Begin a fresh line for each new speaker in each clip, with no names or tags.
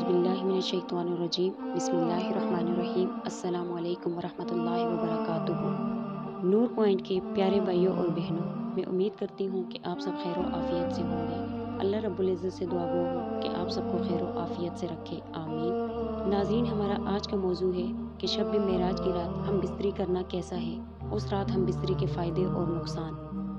औज़ुबिल्लाहिमिनश्शैतानिर्रजीम बिस्मिल्लाहिर्रहमानिर्रहीम अस्सलामु अलैकुम वरहमतुल्लाहि वबरकातुहू। नूर पॉइंट के प्यारे भाइयों और बहनों, मैं उम्मीद करती हूँ कि आप सब खैर आफियत से होंगे। अल्लाह रब्बुल इज़्ज़त से दुआ गो हूँ कि आप सबको खैर आफियत से रखे, आमीन। नाज़रीन, हमारा आज का मौजू है कि शब मेराज की रात हम बिस्तरी करना कैसा है, उस रात हम बिस्तरी के फ़ायदे और नुकसान।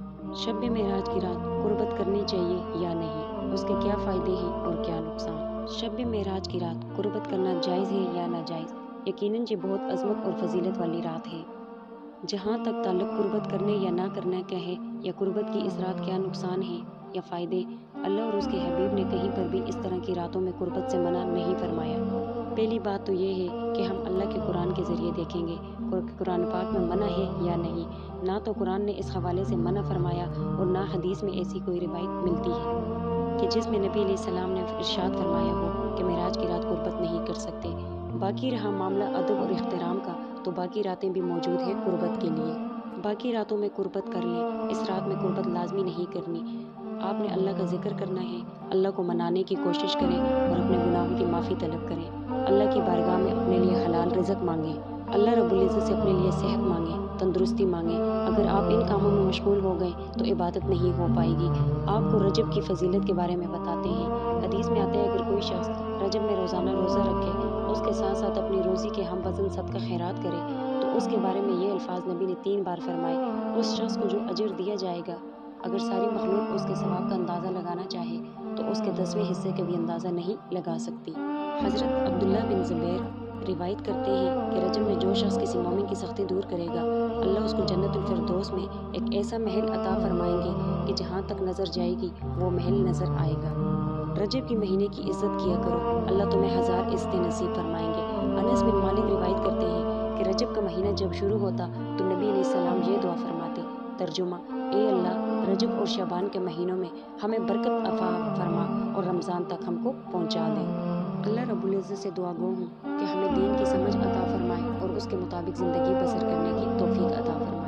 शब मेराज की रात कुर्बत करनी चाहिए या नहीं, उसके क्या फ़ायदे हैं और क्या नुकसान। शब मेराज की रात कुर्बत करना जायज़ है या नाजायज़? यकीनन ये बहुत अज़मत और फजीलत वाली रात है। जहाँ तक ताल्लुक़ कुर्बत करने या ना करना क्या है, या कुर्बत की इस रात क्या नुकसान है या फ़ायदे, अल्लाह और उसके हबीब ने कहीं पर भी इस तरह की रातों में कुर्बत से मना नहीं फरमाया। पहली बात तो ये है कि हम अल्लाह के कुरान के ज़रिए देखेंगे कुरान पाक में मना है या नहीं। ना तो कुरान ने इस हवाले से मना फरमाया और ना हदीस में ऐसी कोई रिवायत मिलती है कि जिसमें नबी अलैहिस्सलाम ने इरशाद फरमाया हो कि मेराज की रात कुर्बत नहीं कर सकते। बाकी रहा मामला अदब और इख्तिराम का, तो बाकी रातें भी मौजूद हैं कुर्बत के लिए। बाकी रातों में कुर्बत कर लें, इस रात में कुर्बत लाजमी नहीं करनी। आपने अल्लाह का जिक्र करना है, अल्लाह को मनाने की कोशिश करें और अपने गुनाहों की माफ़ी तलब करें। अल्लाह की बारगाह में अपने लिए हलाल रिज़्क मांगें, अल्लाह रब्बुल इज़्ज़त से अपने लिए सेहत मांगें, तंदुरुस्ती मांगें। अगर आप इन कामों में मशगूल हो गए तो इबादत नहीं हो पाएगी। आपको रजब की फजीलत के बारे में बताते हैं। हदीस में आता है, अगर कोई शख्स रजब में रोज़ाना रोज़ा रखे, उसके साथ साथ अपनी रोज़ी के हम वज़न सदका खैरात करे, तो उसके बारे में ये अल्फाज नबी ने 3 बार फरमाए, उस शख्स को जो अजर दिया जाएगा, अगर सारी मखलूक उसके सवाब का अंदाज़ा लगाना चाहे तो उसके 10वें हिस्से का भी अंदाज़ा नहीं लगा सकती। हज़रत अब्दुल्ला बिन ज़ुबैर रिवायत करते हैं कि रजब में जो शख्स किसी मोमिन की सख्ती दूर करेगा, अल्लाह उसको जन्नतुल फिरदौस में एक ऐसा महल अता फरमाएंगे कि जहाँ तक नज़र जाएगी वो महल नज़र आएगा। रजब के महीने की इज़्ज़त किया करो, अल्लाह तुम्हें 1000 इज़्ज़तें नसीब फरमाएंगे। अनस बिन मालिक रिवायत करते हैं कि रजब का महीना जब शुरू होता तो नबी अलैहिस्सलाम ये दुआ फरमाते, तर्जुमा, ए अल्लाह, रजब और शबान के महीनों में हमें बरकत अता फरमा और रमज़ान तक हमको पहुँचा दे। अल्लाह रब्बुल इज़्ज़त से दुआ गो हूँ कि हमें दीन की समझ अता फरमाए और उसके मुताबिक ज़िंदगी बसर करने की तौफीक अता फरमाए।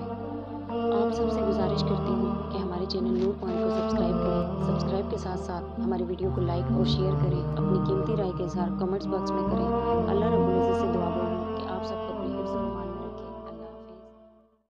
आप सबसे गुजारिश करती हूँ कि हमारे चैनल नूर पॉइंट को सब्सक्राइब करें। सब्सक्राइब के साथ साथ हमारे वीडियो को लाइक और शेयर करें। अपनी कीमती राय का इज़हार कमेंट्स बॉक्स में करें। अल्लाह रब्बुल इज़्ज़त से दुआ गो